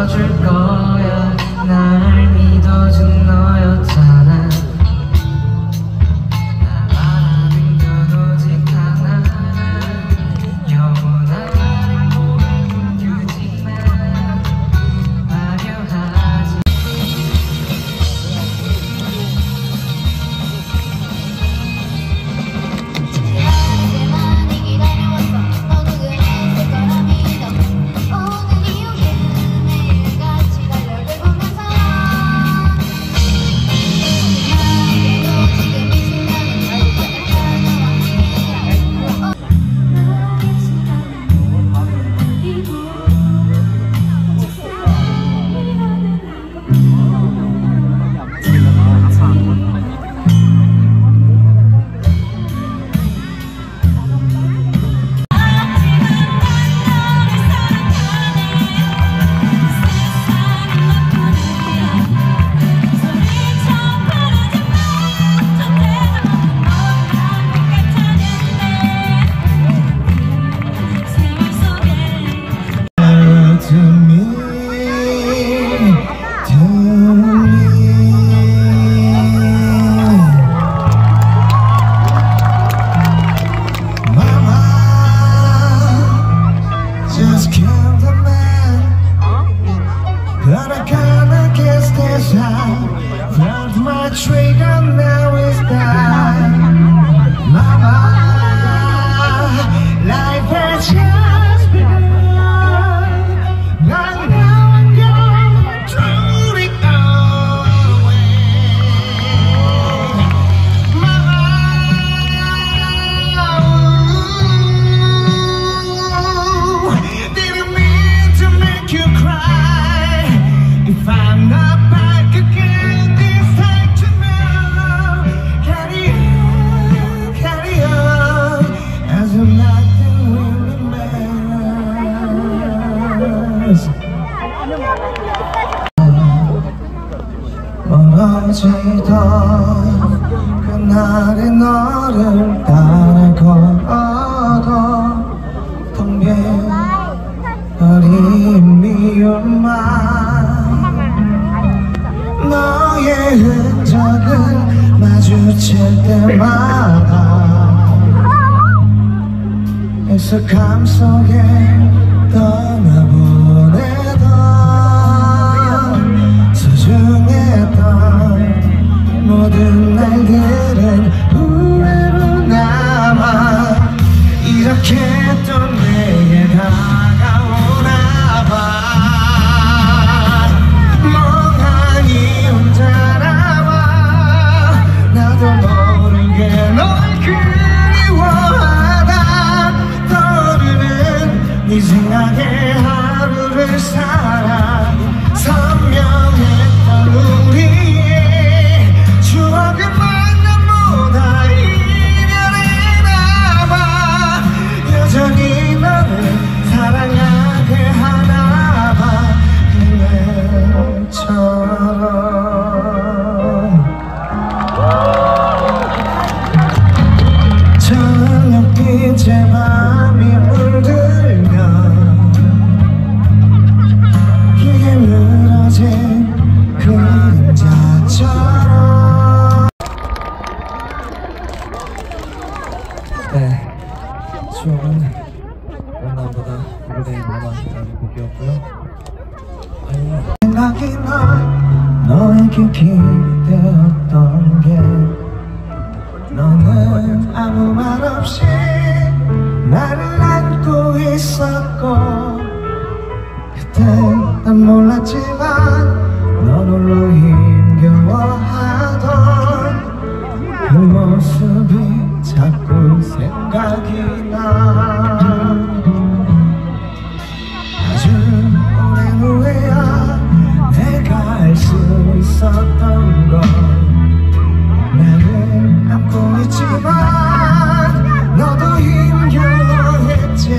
지켜줄 거야. 날 믿어준 너였잖아. 날 바라는 건 오직 하나. 영원한 행복을 꿈꾸지만 화려하지. But I kinda guess this I felt my trigger, now it's time. Mama, life has just begun. Right now I'm gonna throw it away. Mama, didn't mean to make you cry. If I'm not back again this time tomorrow, carry on, as if nothing really matters. 멀어지던 그날의 너를 따라 걸어도 텅 빈 어린 미움만 너의 흔적을 마주칠 때마다 익숙함 속에 떠나보내던 소중했던 모든 날들은 후회로 남아. 이렇게 또 내게 다가오나 봐. 네 생각에 하루를 살아. 선명했던 우리의 추억의 만남보다 이별에 남아. 여전히 너를 사랑하게 하나봐. 그날처럼 저녁빛에 밤이 물들면 길게 늘어진 그림자처럼. 네, 추억은 만남보다 오래된 로망이라는 곡이었고요. 생각이 나 너에게 기대었던 게, 너는 아무 말 없이 나를 안고 있었고, 그땐 난 몰랐지만 넌 홀로 힘겨워하던 그 모습이 자꾸 생각이 나. 아주 오랜 후에야 내가 알 수 있었던 건, 나를 안고 있지만 너도 힘겨워했지.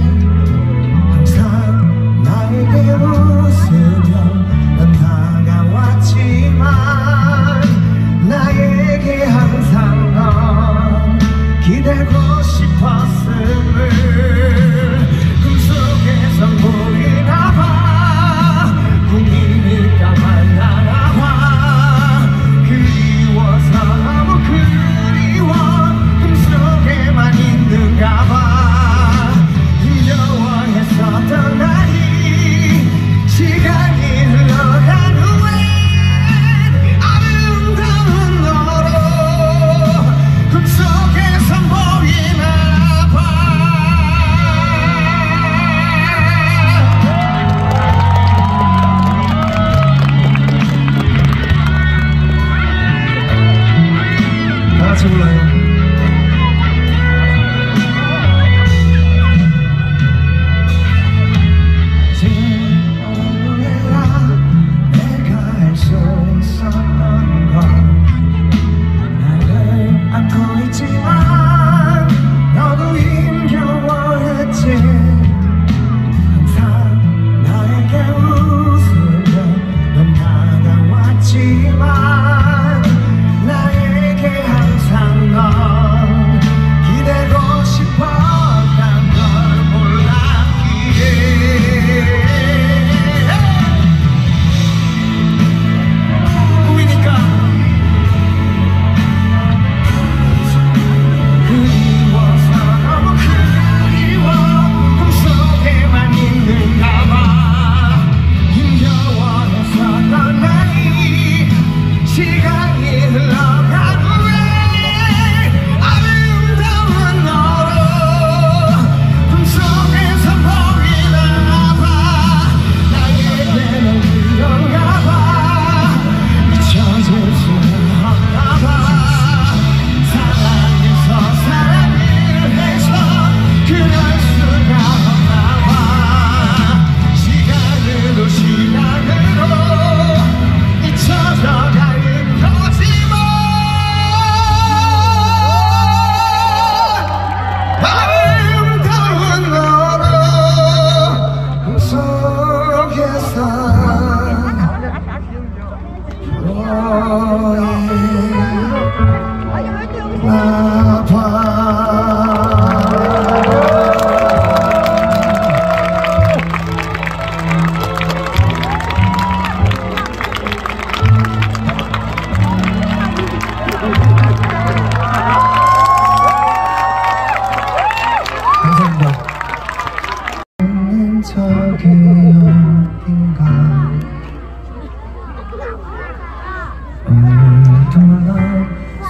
항상 나에게 웃으며 넌 다가왔지만 나에게 항상 넌 기대고 싶었어.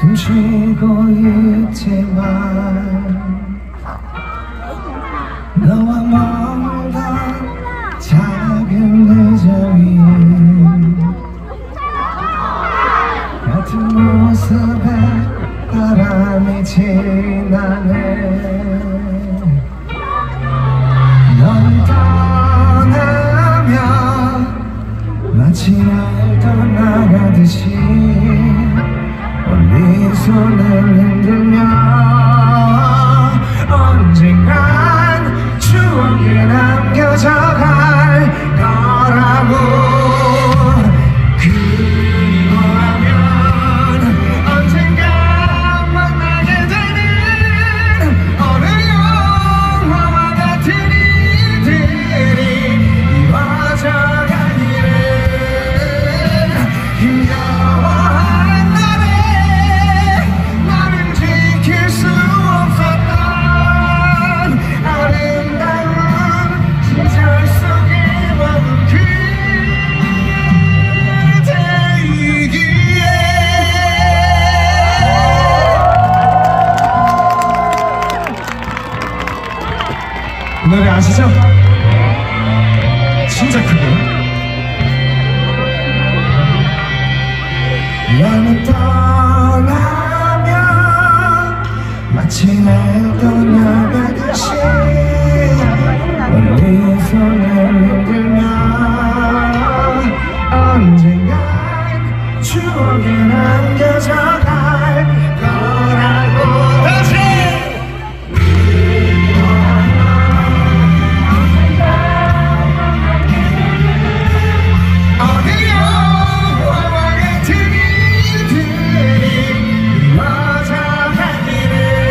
숨쉬고 있지만 너와 머물던 작은 의자 위에 같은 모습에 바람이 지나네. 넌 떠나면 마치 날 떠나가듯이 멀리 손을 흔들며 언젠간 추억이 남겨져 갈 거라고. 그리워하면 언젠가 만나게 되는 어느 영화와 같은 일들이 이루어져 가기를. 힘겨워하는 날에 나를 지킬 수 없었던 아름다운 시절 속에 머문 그대이기에. 이 노래 아시죠? 진짜 크게. 너는 떠나면 마치 날 떠나가듯이 멀리 손을 흔들며 언젠간 추억에 남겨져 갈 거라고. 다시! 어느 영화와 같은 일들이 이루어져 가기를.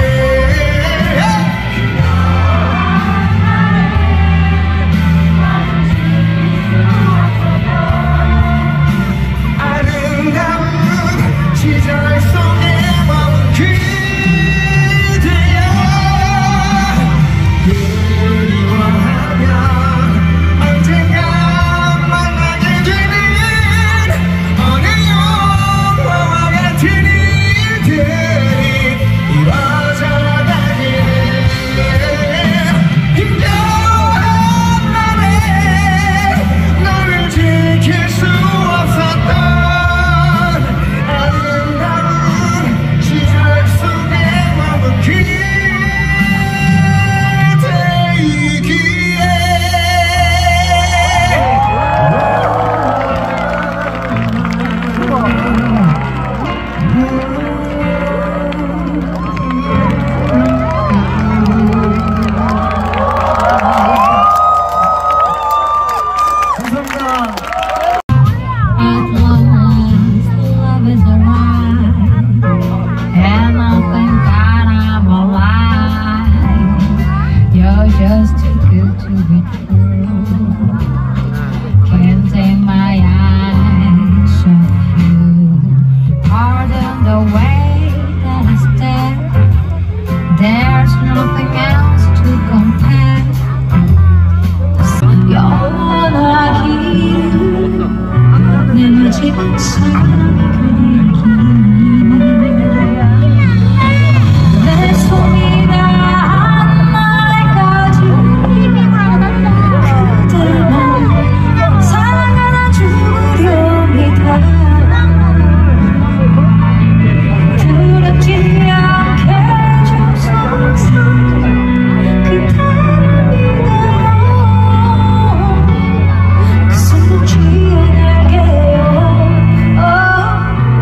아름다운 시절 속에 머문 그대여. 그리워하면 언젠가 만나게 되는 어느 영화와 같은 일들이 이루어져 가기를. 힘겨운 날에 너를 지킬 수 없었던 아름다운 시절 속에 머문 그대이기에. 감사합니다. As long as love is around and I think that I'm alive, you're just too good to be true. Can't take my eyes off you. Pardon the way that I stare. There's nothing else to compare. You're not here. 내 마지막 사랑이 내 손이 닿은 날까지 그대만 사랑 안아주렵니다. 두렵지 않게 해줘서 그대를 믿어요. 그 손을 쥐어낼게요.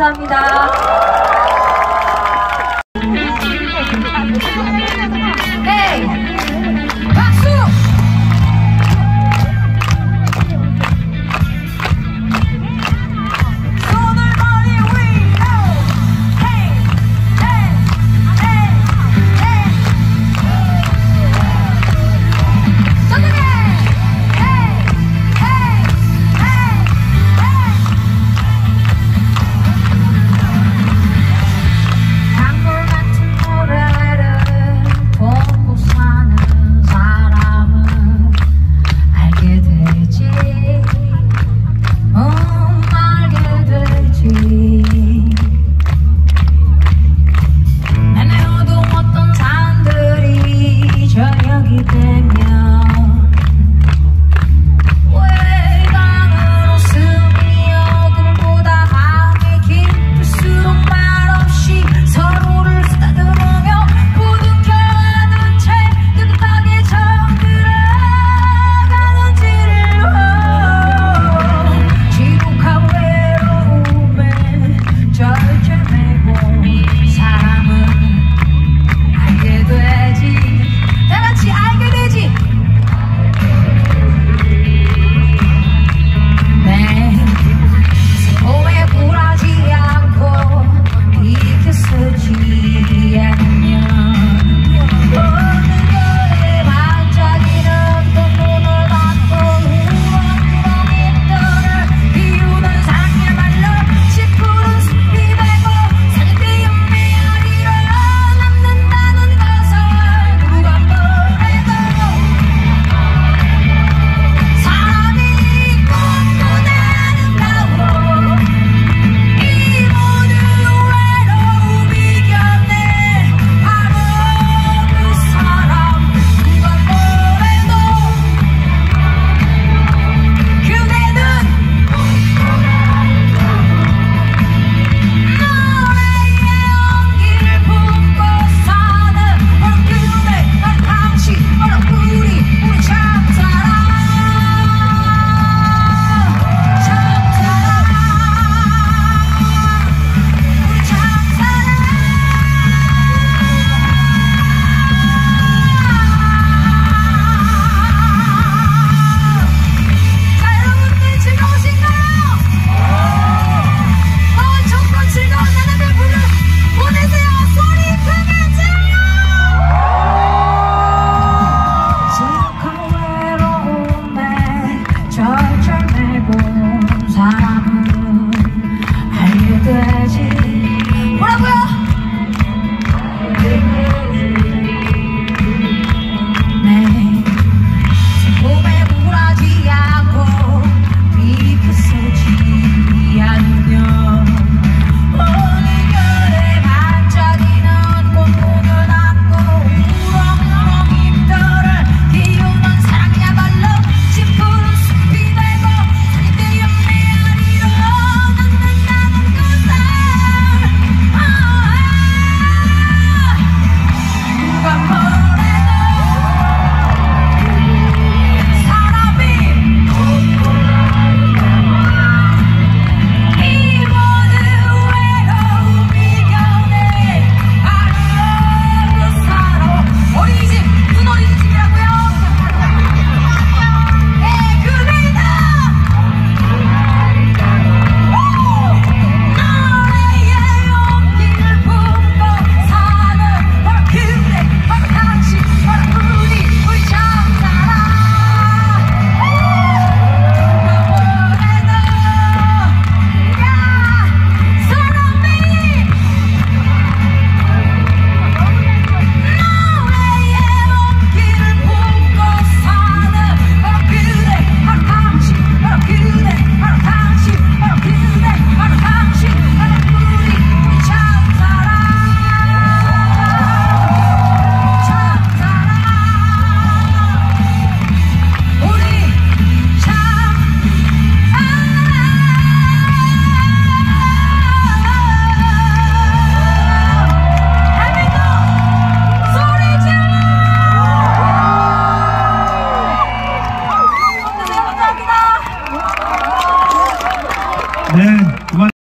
감사합니다.